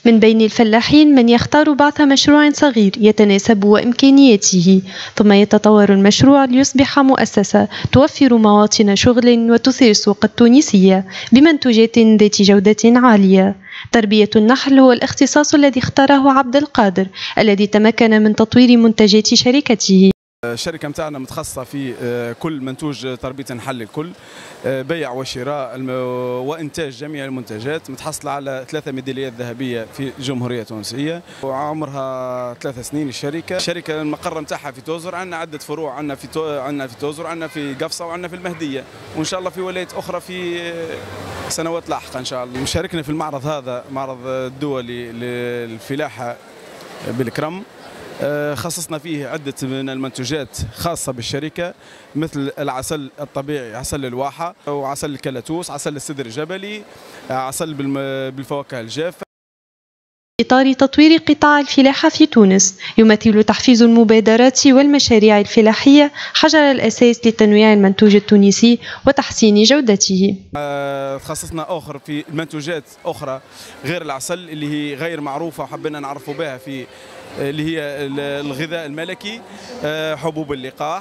من بين الفلاحين من يختار بعث مشروع صغير يتناسب وإمكانياته، ثم يتطور المشروع ليصبح مؤسسة توفر مواطن شغل وتثير السوق التونسية بمنتوجات ذات جودة عالية. تربية النحل هو الاختصاص الذي اختاره عبد القادر، الذي تمكن من تطوير منتجات شركته. الشركة متاعنا متخصصة في كل منتوج تربية النحل الكل، بيع وشراء وإنتاج جميع المنتجات، متحصلة على 3 ميداليات ذهبية في الجمهورية التونسية، وعمرها 3 سنين. الشركة المقر متاعها في توزر، عندنا عدة فروع، عندنا في توزر، عندنا في قفصة، وعندنا في المهدية، وإن شاء الله في ولايات أخرى في سنوات لاحقة إن شاء الله. مشاركنا في المعرض هذا، معرض الدولي للفلاحة بالكرم، خصصنا فيه عدة من المنتوجات خاصة بالشركة، مثل العسل الطبيعي، عسل الواحة، وعسل الكلاتوس، عسل السدر الجبلي، عسل بالفواكه الجافة. في إطار تطوير قطاع الفلاحة في تونس، يمثل تحفيز المبادرات والمشاريع الفلاحية حجر الأساس لتنويع المنتوج التونسي وتحسين جودته. تخصصنا آخر في منتوجات أخرى غير العسل اللي هي غير معروفة وحبينا نعرفوا بها، في اللي هي الغذاء الملكي، حبوب اللقاح،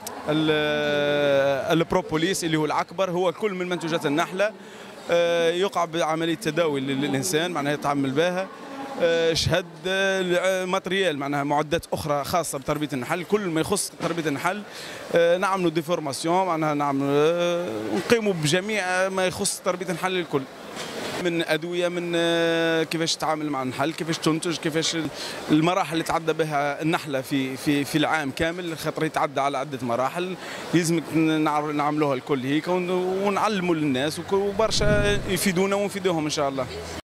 البروبوليس اللي هو العكبر، هو كل من منتوجات النحلة يقع بعملية تداوي للإنسان، معناها يتعامل بها، شهد، ماتريال، معناها معدات أخرى خاصة بتربية النحل. كل ما يخص تربية النحل نعملوا ديفورماسيون، معناها نقيموا بجميع ما يخص تربية النحل الكل، من أدوية، من كيفاش تتعامل مع النحل، كيفاش تنتج، كيفاش المراحل اللي تعدى بها النحلة في العام كامل، خاطر يتعدى على عدة مراحل لازم نعملوها الكل هيك، ونعلموا للناس، وبرشا يفيدونا ونفيدوهم إن شاء الله.